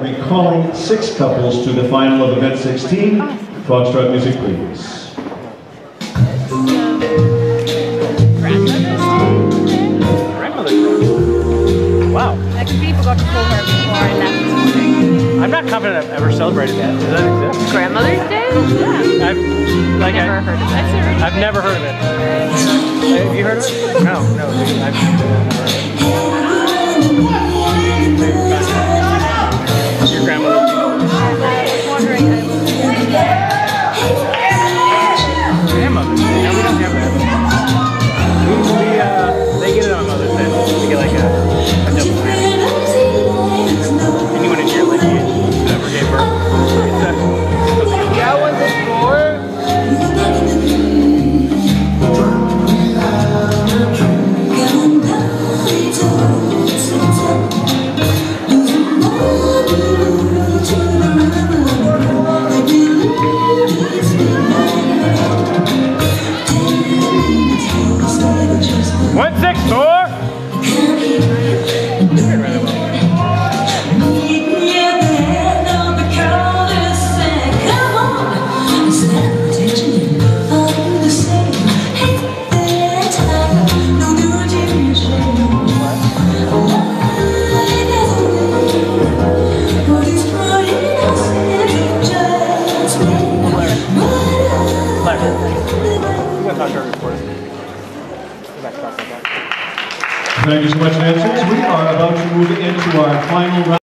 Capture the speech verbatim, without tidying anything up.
recalling six couples to the final of event sixteen. Foxtrot music, please. Wow. Like people got to pull her before I left this morning. I'm not confident I've ever celebrated that. Does that exist? Grandmother's Day? Yeah. I've like never I, heard of it. I've never heard of it. Have you heard of it? No, no. I've never heard of it. Your grandmother. I was wondering. Grandmother. No, we don't have that. We, we uh, they get it on Mother's Day. They get like a, a double whammy. Anyone in here like you ever gave birth? It's a, Yeah, was it four? One six four. Thank you so much, Nancy. We are about to move into our final round.